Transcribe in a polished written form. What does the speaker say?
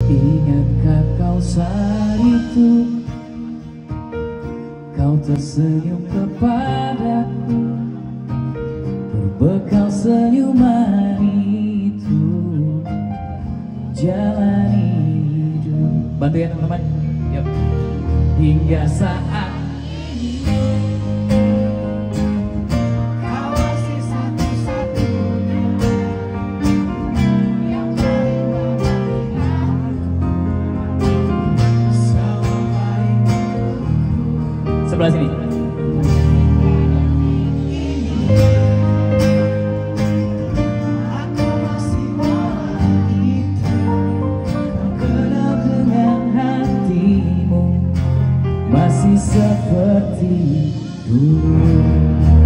Ingatkah kau saat itu kau tersenyum kepadaku, berbekal senyuman itu jalani hidup. Bantu ya teman-teman. Yuk. Hingga saat sebelah sini. Aku masih wanita, kau kenal dengan hatimu, masih seperti dulu.